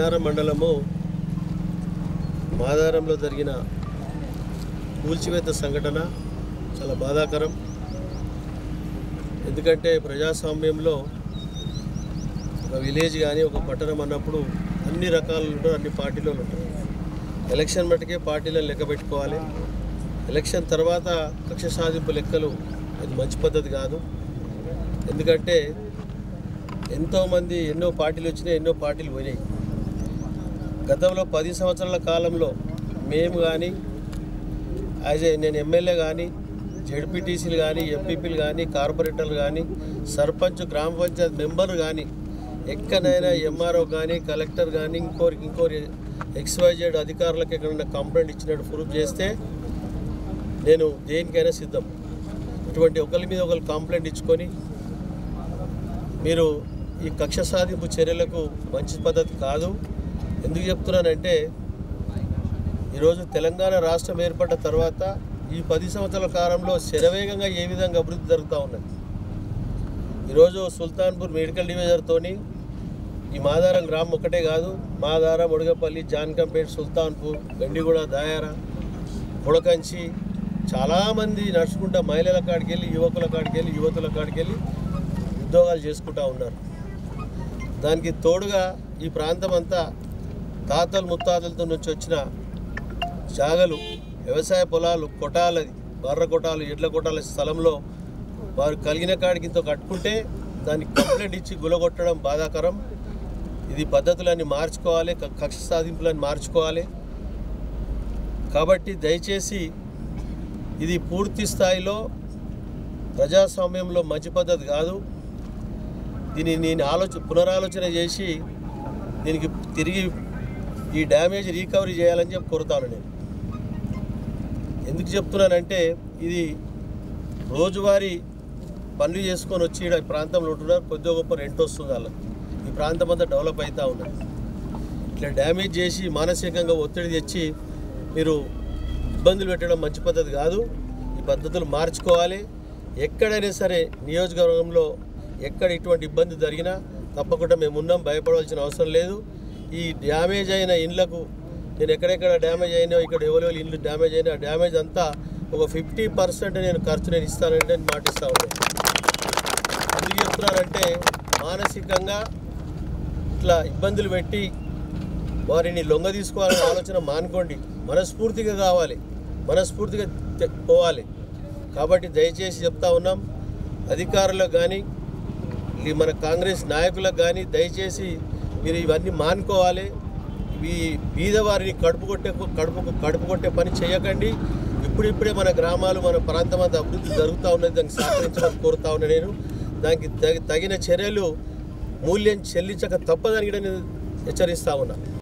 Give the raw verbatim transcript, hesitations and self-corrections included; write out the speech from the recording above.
మైలారం మండలము మాదారంలో జరిగిన కూల్చివేత సంఘటన చాలా బాధాకరం. ఎందుకంటే ప్రజాస్వామ్యంలో ఒక విలేజ్ కానీ ఒక పట్టణం అన్నప్పుడు అన్ని రకాలు ఉంటారు, అన్ని పార్టీలు ఉంటారు. ఎలక్షన్ మట్టుకే పార్టీలను లెక్క పెట్టుకోవాలి. ఎలక్షన్ తర్వాత కక్ష సాధింపు లెక్కలు అది మంచి పద్ధతి కాదు. ఎందుకంటే ఎంతోమంది ఎన్నో పార్టీలు వచ్చినాయి, ఎన్నో పార్టీలు పోయినాయి. గతంలో పది సంవత్సరాల కాలంలో మేము కానీ యాజ్ ఏ నేను ఎమ్మెల్యే కానీ జెడ్పీటీసీలు కానీ ఎంపీపీలు కానీ కార్పొరేటర్లు కానీ సర్పంచ్ గ్రామ పంచాయత్ మెంబర్ కానీ ఎక్కడైనా ఎంఆర్ఓ కానీ కలెక్టర్ కానీ ఇంకోరికి ఇంకోరి ఎక్స్వైజెడ్ అధికారులకు ఎక్కడైనా కంప్లైంట్ ఇచ్చినట్టు ప్రూఫ్ చేస్తే నేను దేనికైనా సిద్ధం. ఇటువంటి ఒకరి మీద ఒకరు కంప్లైంట్ ఇచ్చుకొని మీరు ఈ కక్ష సాధింపు చర్యలకు మంచి పద్ధతి కాదు. ఎందుకు చెప్తున్నానంటే ఈరోజు తెలంగాణ రాష్ట్రం ఏర్పడ్డ తర్వాత ఈ పది సంవత్సరాల కాలంలో శరవేగంగా ఏ విధంగా అభివృద్ధి జరుగుతూ ఉన్నది. ఈరోజు సుల్తాన్పూర్ మెడికల్ డివిజన్తోని ఈ మాదారం గ్రామం ఒకటే కాదు, మాదారం, ముడగపల్లి, జాన్కంపేట్, సుల్తాన్పూర్, గండిగూడ, దాయార, ముడకంచి చాలామంది నడుచుకుంటా మహిళల కాడికి వెళ్ళి యువకుల కాడికి వెళ్ళి యువతుల కాడికి వెళ్ళి ఉద్యోగాలు చేసుకుంటూ ఉన్నారు. దానికి తోడుగా ఈ ప్రాంతం అంతా తాతలు ముత్తాతలతో నుంచి వచ్చిన జాగలు, వ్యవసాయ పొలాలు, కొటాలది బర్ర కొటాలు, ఎడ్ల కొటాల స్థలంలో వారు కలిగిన కాడికి ఇంత కట్టుకుంటే దానికి కంప్లైంట్ ఇచ్చి గులగొట్టడం బాధాకరం. ఇది పద్ధతులన్నీ మార్చుకోవాలి, కక్ష సాధింపులన్నీ మార్చుకోవాలి. కాబట్టి దయచేసి ఇది పూర్తి స్థాయిలో ప్రజాస్వామ్యంలో మంచి పద్ధతి కాదు. దీన్ని నేను ఆలోచన పునరాలోచన చేసి దీనికి తిరిగి ఈ డ్యామేజ్ రీకవరీ చేయాలని చెప్పి కోరుతాను. నేను ఎందుకు చెప్తున్నానంటే ఇది రోజువారీ పనులు చేసుకొని వచ్చి ఈ ప్రాంతంలో ఉంటున్నారు, కొద్దిగా గొప్ప రెంట్ వస్తుంది వాళ్ళకి. ఈ ప్రాంతం అంతా డెవలప్ అవుతూ ఉన్నది. ఇట్లా డ్యామేజ్ చేసి మానసికంగా ఒత్తిడి తెచ్చి మీరు ఇబ్బందులు పెట్టడం మంచి పద్ధతి కాదు. ఈ పద్ధతులు మార్చుకోవాలి. ఎక్కడైనా సరే నియోజకవర్గంలో ఎక్కడ ఇటువంటి ఇబ్బంది జరిగినా తప్పకుండా మేము ఉన్నాం, భయపడవలసిన అవసరం లేదు. ఈ డ్యామేజ్ అయిన ఇండ్లకు నేను ఎక్కడెక్కడ డ్యామేజ్ అయినా ఇక్కడ ఎవరెవరు ఇండ్లు డ్యామేజ్ అయినా ఆ డ్యామేజ్ అంతా ఒక ఫిఫ్టీ పర్సెంట్ నేను ఖర్చు నేను ఇస్తానంటే నేను మాటిస్తూ ఉన్నాను. ఎందుకు చెప్తున్నానంటే మానసికంగా ఇట్లా ఇబ్బందులు పెట్టి వారిని లొంగ తీసుకోవాలనే ఆలోచన మానుకోండి. మనస్ఫూర్తిగా కావాలి, మనస్ఫూర్తిగా పోవాలి. కాబట్టి దయచేసి చెప్తా ఉన్నాం అధికారులకు కానీ ఈ మన కాంగ్రెస్ నాయకులకు కానీ దయచేసి మీరు ఇవన్నీ మానుకోవాలి. ఈ బీదవారిని కడుపు కొట్టే కడుపు కడుపు కొట్టే పని చేయకండి. ఇప్పుడిప్పుడే మన గ్రామాలు మన ప్రాంతం అంతా అభివృద్ధి జరుగుతూ ఉన్నది, దానికి సహకరించమని కోరుతా ఉన్నా. నేను దానికి తగిన చర్యలు మూల్యం చెల్లించక తప్పదని కూడా నేను హెచ్చరిస్తా ఉన్నా.